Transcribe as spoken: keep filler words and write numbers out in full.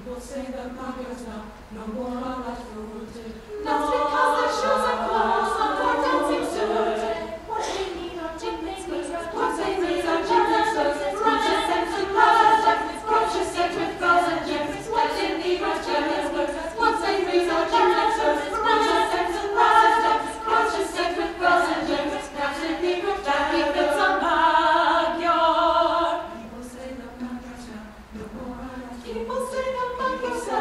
People say that Mario's not no more alive for rooted. That's because their shoes are closed, some poor dancing suited. What they need are gymnastics, What they need are gymnastics, brooches and gymnastics, brooches set with girls and gyms. What they need are gymnastics, what they need are gymnastics, brooches and gymnastics, brooches set with girls and gyms. That's the need of Jackie Fitz on Magyar. People say that Mario's not no more alive for rooted. People say that Mario's not